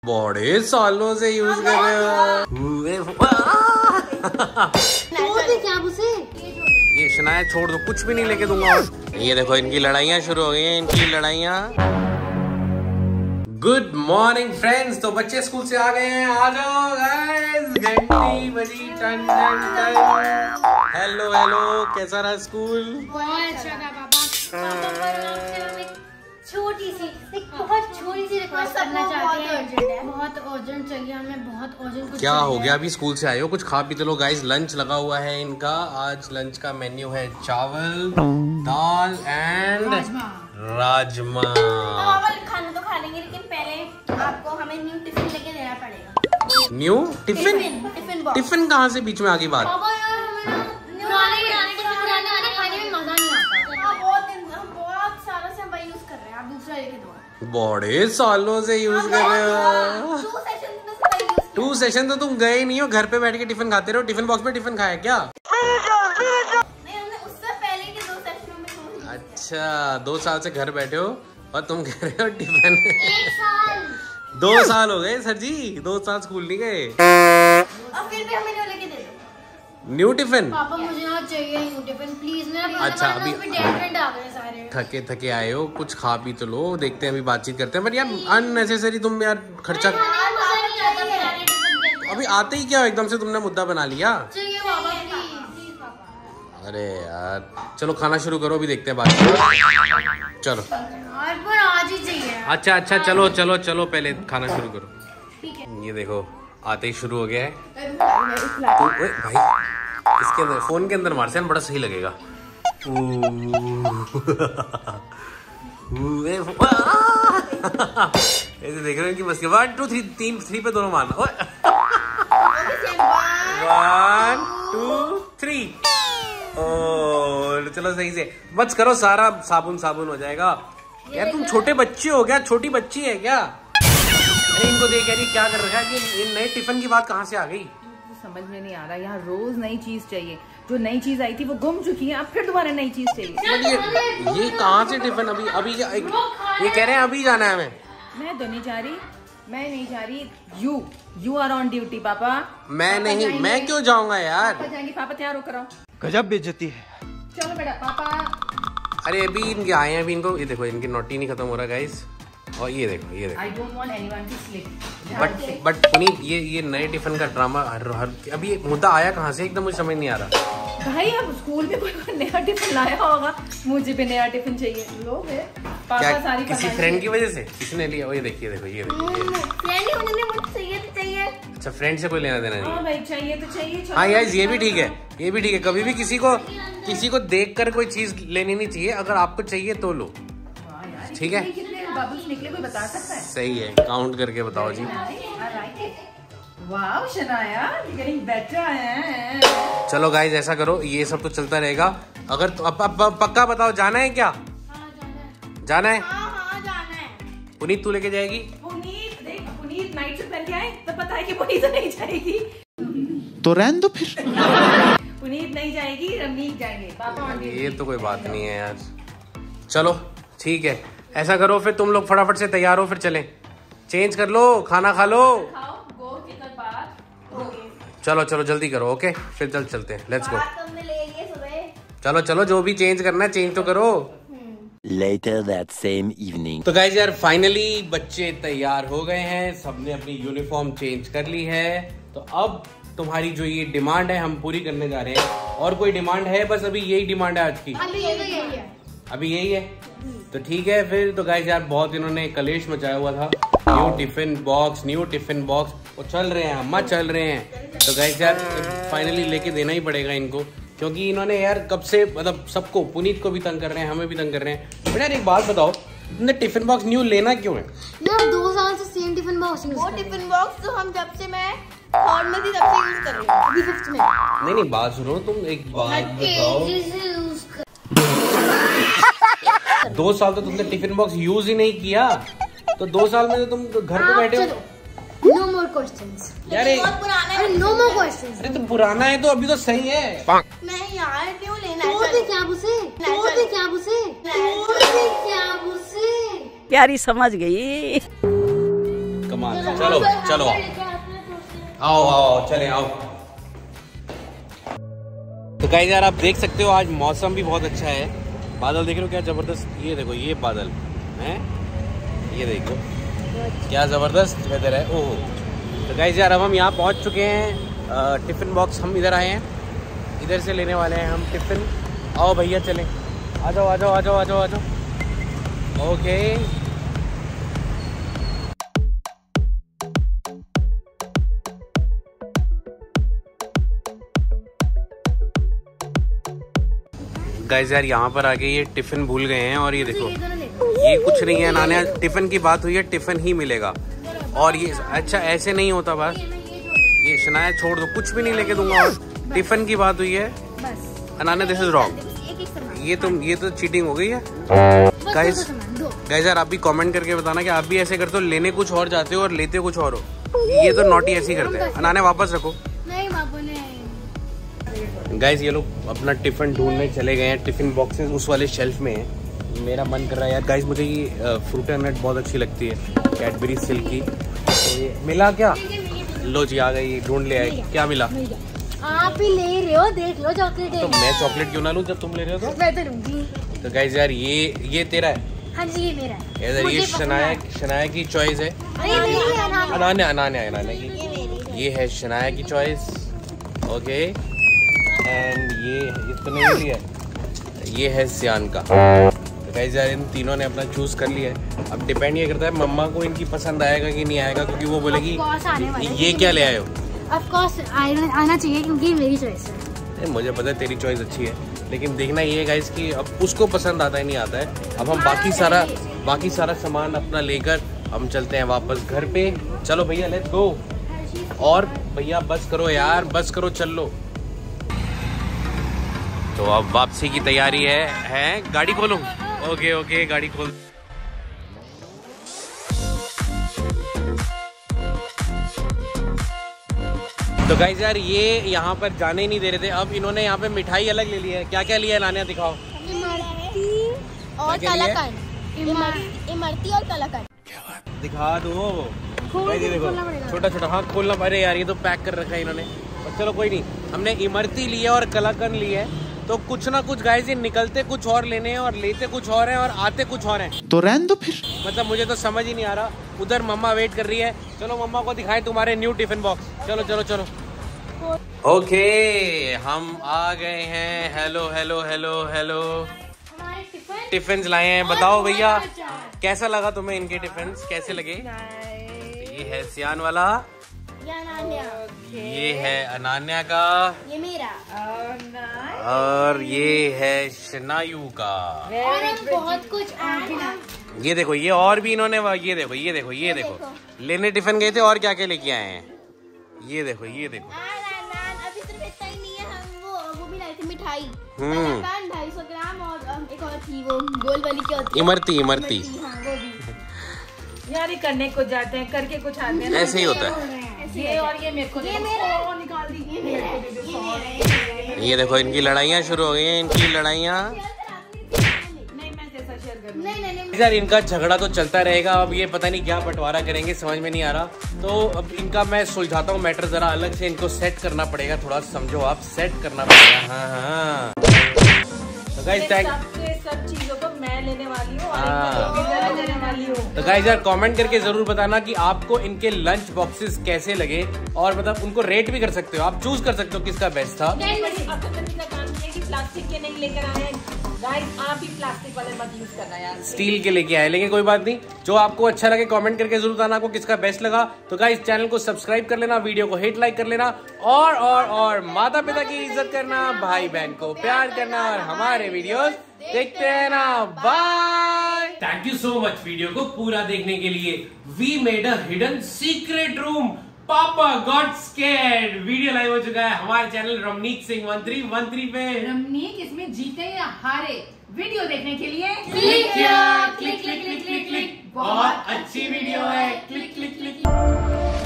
बड़े सालों से यूज कर रहे हो। क्या उसे ये शनाया छोड़ दो, कुछ भी नहीं लेके दूंगा। ये देखो इनकी लड़ाइयाँ शुरू हो गई हैं, इनकी लड़ाइयाँ। Good morning friends. तो बच्चे स्कूल से आ गए हैं, आ जाओ गाइस। घंटी बजी, टन टन टन। हेलो हेलो, कैसा रहा स्कूल? बहुत अच्छा था पापा। छोटी सी बहुत छोटी सी रिक्वेस्ट करना चाहते हैं, बहुत अर्जेंट चाहिए हमें, बहुत अर्जेंट। क्या हो गया? अभी स्कूल से आए हो, कुछ खा पी तो लो गाइस। लंच लगा हुआ है इनका। आज लंच का मेन्यू है चावल, दाल एंड राजमा। खाना तो खा लेंगे, लेकिन पहले आपको हमें न्यू टिफिन लेके देना पड़ेगा। New tiffin? टिफिन कहाँ से बीच में आ गई बात? बड़े सालों से यूज कर रहे हो। 2 सेशन तो तुम गए नहीं हो, घर पे बैठ के टिफिन खाते रहो। टिफिन बॉक्स में टिफिन खाया क्या? अच्छा, 2 साल से घर बैठे हो और तुम कह रहे हो टिफिन। 1 साल 2 साल हो गए सर जी, 2 साल स्कूल नहीं गए। और फिर भी हमें लेके दे दो न्यू टिफिन। पापा, मुझे ना चाहिए न्यू टिफिन प्लीज। अच्छा, अभी आ गए सारे। थके थके आए हो, कुछ खा पी तो लो, देखते हैं अभी बातचीत करते हैं। पर यार अननेसेसरी तुम यार खर्चा। अभी आते ही क्या एकदम से तुमने मुद्दा बना लिया। अरे यार चलो खाना शुरू करो, अभी देखते हैं बात। चलो आज ही चाहिए। अच्छा अच्छा, चलो चलो चलो, पहले खाना शुरू करो। ये देखो आते ही शुरू हो गया है। तो भाई इसके अंदर, फोन के अंदर मारसे बड़ा सही लगेगा। ऐसे देख रहे हो कि बस के 1 2 3 3 पे दोनों मारना। 1 2 3। चलो सही से बस करो, सारा साबुन साबुन हो जाएगा। यार तुम छोटे बच्चे हो क्या? छोटी बच्ची है क्या? अरे इनको देख यार क्या कर रखा है कि ये नए टिफिन की बात कहाँ से आ गई? समझ में नहीं आ रहा। यहाँ रोज नई चीज चाहिए। जो नई चीज आई थी वो गुम चुकी है, अब फिर दोबारा नई चीज चाहिए। ये कहाँ से टिफिन? अभी ये कह रहे हैं अभी जाना है हमें। मैं तो नहीं जा रही, मैं नहीं जा रही। यू आर ऑन ड्यूटी पापा। मैं नहीं, मैं क्यों जाऊंगा यार? पापा जाएंगे। पापा तैयार होकर आओ। गजब बेइज्जती है। चलो बेटा पापा। अरे अभी इनके आए हैं, अभी इनको ये देखो, इनकी नोटी नहीं खत्म हो रहा गाइस। और ये देखो ये देखो। I don't want anyone to slip. But Puneet ये नए टिफिन का ड्रामा अभी ये मुद्दा आया कहाँ से? एकदम मुझे समझ नहीं आ रहा। भाई अब स्कूल में कोई नया टिफिन लाया होगा, मुझे भी नया टिफिन चाहिए। लोग पापा क्या सारी किसी फ्रेंड की वजह से किसने लिया? ये देखिए देखो ये चाहिए। अच्छा, फ्रेंड से कोई लेना देना नहीं। हाँ भाई चाहिए तो चाहिए। हाँ यार ये भी ठीक है, ये भी ठीक है। कभी भी किसी को देखकर कोई चीज लेनी नहीं चाहिए। अगर आपको चाहिए तो लो, ठीक है? बबल्स निकले कोई बता सकता है? सही है, काउंट करके बताओ जी। वाओ शनाया, getting better है। चलो गाइज ऐसा करो, ये सब तो चलता रहेगा। अगर तो अब पक्का बताओ, जाना है क्या? जाना है? हाँ जाना है। पुनीत तू लेके जाएगी? पुनीत देख, पुनीत नाइट सूट पहन के आए तो पता है कि पुनीत तो नहीं जाएगी। तो रहने दो फिर। पुनीत नहीं जाएगी, रमनीत जाएंगे। पापा ये तो कोई बात नहीं है यार। चलो ठीक है, ऐसा करो फिर तुम लोग फटाफट से तैयार हो, फिर चलें। चेंज कर लो, खाना खा लो। चलो चलो जल्दी करो, ओके? फिर चलते हैं, लेट्स गो। चलो चलो, जो भी चेंज करना है चेंज तो करो। Later that same evening. तो गाइस यार फाइनली बच्चे तैयार हो गए हैं, सबने अपनी यूनिफॉर्म चेंज कर ली है। तो अब तुम्हारी जो ये डिमांड है हम पूरी करने जा रहे हैं। और कोई डिमांड है? बस अभी यही डिमांड है आज की। अभी यही है तो ठीक है फिर। तो गाइस यार बहुत इन्होंने कलेश मचाया हुआ था। न्यू टिफिन बॉक्स वो चल रहे हैं, अम्मा चल रहे हैं। तो गाइस यार फाइनली लेके देना ही पड़ेगा इनको, क्योंकि इन्होंने यार कब से मतलब सबको, पुनीत को भी तंग कर रहे हैं, हमें भी तंग कर रहे हैं। बट यार एक बात बताओ, तुमने टिफिन बॉक्स न्यू लेना क्यों है? यार 2 साल से सेम टिफिन बॉक्स वो टिफिन बॉक्स तो हम जब से मैं 4 में थी तब से यूज कर रही हूं, अभी 5th में। नहीं बात सुनो, तुम एक बात बताओ। 2 साल तो तुमने टिफिन बॉक्स यूज ही नहीं किया, तो 2 साल में तो तुम घर पे बैठे हो। No more questions. यार बहुत पुराना है। No more questions. अरे तो पुराना है तो अभी तो सही है। नहीं यार क्यों लेना है? तो क्या उसे प्यारी समझ गई। कमाल। चलो चलो आओ आओ चले आओ। तो गाइस यार आप देख सकते हो आज मौसम भी बहुत अच्छा है। बादल देख रहे हो क्या जबरदस्त, ये देखो ये बादल हैं, ये देखो क्या जबरदस्त वेदर है। ओह तो गाइस यार अब हम यहाँ पहुँच चुके हैं। टिफिन बॉक्स हम इधर आए हैं, इधर से लेने वाले हैं हम टिफिन। आओ भैया चलें, आ जाओ आ जाओ आ जाओ आ जाओ आ जाओ। ओके गाइस यार यहाँ पर आके ये टिफिन भूल गए हैं और ये देखो ये कुछ नहीं है नाने, टिफिन की बात हुई है टिफिन ही मिलेगा। और ये अच्छा ऐसे नहीं होता, बस ये शनाया छोड़ दो, कुछ भी नहीं लेके दूंगा। और टिफिन की बात हुई है अनाने, दिस इज रॉन्ग। ये तो चीटिंग हो गई है गाइस। यार आप भी कमेंट करके बताना कि आप भी ऐसे करते हो, लेने कुछ और जाते हो और लेते कुछ और हो। ये तो नॉटी ऐसे ही करते हैं। अनाने वापस रखो। नहीं बाबू ने गाइस ये लोग अपना टिफिन ढूंढने चले गए हैं। टिफिन बॉक्सेस उस वाले शेल्फ में है। मेरा मन कर रहा है यार गाइस, मुझे ये फ्रूट एंड नट बहुत अच्छी लगती है, कैडबरी सिल्क की। तो ये मिला क्या? लो जी आ गई, ढूंढ ले आए। क्या मिला? आप ही ले रहे हो, देख लो चॉकलेट है। तो मैं चॉकलेट क्यों ना लूं जब तुम ले रहे हो? तो मैं तो लूंगी। तो गाइस यार ये तेरा है? हाँ जी ये मेरा है। ये शनाया की चॉइस है। अनान्या की ये है शनाया की चॉइस। ओके एंड ये इतने ही है, ये है सियान का। तो गाइस यार इन तीनों ने अपना चूज कर लिया है। अब डिपेंड ये करता है मम्मा को इनकी पसंद आएगा कि नहीं आएगा, क्योंकि वो बोलेगी ये क्या ले आए हो। ऑफ कोर्स आना चाहिए क्योंकि मेरी चॉइस है। मुझे पता है तेरी चॉइस अच्छी है, लेकिन देखना ये है गाइस कि अब उसको पसंद आता है नहीं आता है। अब हम बाकी सारा सामान अपना लेकर हम चलते हैं वापस घर पे। चलो भैया लेट्स गो। और भैया बस करो यार, बस करो, चल लो। तो अब वापसी की तैयारी है। गाड़ी खोलो। ओके गाड़ी खोल। तो गाइस यार ये यहाँ पर जाने ही नहीं दे रहे थे। अब इन्होंने यहाँ पे मिठाई अलग ले ली है। क्या क्या लिया है नानिया, दिखाओ। इमरती और कलाकंद। इमरती और कलाकंद दिखा दो। ये देखो छोटा छोटा, हाँ खोलना। अरे यार ये तो पैक कर रखा है इन्होंने। और चलो कोई नहीं, हमने इमरती लिया और कलाकंद लिया है। तो कुछ ना कुछ गाइस ये निकलते कुछ और लेने हैं और लेते कुछ और हैं और आते कुछ और हैं। तो रहने दो फिर। मतलब मुझे तो समझ ही नहीं आ रहा। उधर मम्मा वेट कर रही है। चलो मम्मा को दिखाएं तुम्हारे न्यू टिफिन बॉक्स। चलो चलो चलो। ओके हम आ गए हैं। Hello hello hello hello. Tiffin लाए हैं। बताओ भैया कैसा लगा तुम्हें इनके टिफिन, कैसे लगे? ये है सियान वाला, ये है अनान्या का, ये मेरा, और ये है शनायू का। और हम बहुत कुछ और ये देखो ये और भी इन्होंने ये देखो लेने टिफिन गए थे और क्या क्या लेके आए हैं। ये देखो अभी सिर्फ इतना ही नहीं है, हम वो भी लाए थे मिठाई 250 ग्राम और एक और थी वो गोल वाली, क्या होती है? इमरती। हाँ, वो भी। यार ये करने को जाते हैं, करके कुछ आते हैं। ऐसे ही होता है। ये और ये मेरे को निकाल दी। ये देखो इनकी लड़ाइयाँ शुरू हो गई हैं, इनकी लड़ाइयाँ। नहीं यार इनका झगड़ा तो चलता रहेगा। अब ये पता नहीं क्या बंटवारा करेंगे, समझ में नहीं आ रहा। तो अब इनका मैं सुलझाता हूँ मैटर जरा अलग से। इनको सेट करना पड़ेगा, थोड़ा समझो आप, सेट करना पड़ेगा। हाँ तो गाइस सब चीजों को मैं लेने वाली हूँ। तो गाइस यार कमेंट करके जरूर बताना कि आपको इनके लंच बॉक्सेस कैसे लगे, और मतलब उनको रेट भी कर सकते हो, आप चूज कर सकते हो किसका बेस्ट था। प्लास्टिक के नहीं लेकर आए गाइस, आप भी प्लास्टिक वाले मत यूज करना यार, स्टील के लेके आए। लेकिन कोई बात नहीं, जो आपको अच्छा लगे कमेंट करके जरूर बताना आपको किसका बेस्ट लगा। तो गाइस चैनल को सब्सक्राइब कर लेना, वीडियो को हिट लाइक कर लेना, और माता पिता की इज्जत करना, भाई बहन को प्यार करना, और हमारे वीडियोस देखते रहना। Bye. Thank you so much video को पूरा देखने के लिए। We made a hidden secret room, पापा गॉट स्कैर्ड वीडियो लाइव हो चुका है हमारे चैनल रमनीक सिंह 1313 पे। रमनीक इसमें जीते या हारे वीडियो देखने के लिए click click click click click click. बहुत अच्छी वीडियो है, क्लिक क्लिक क्लिक।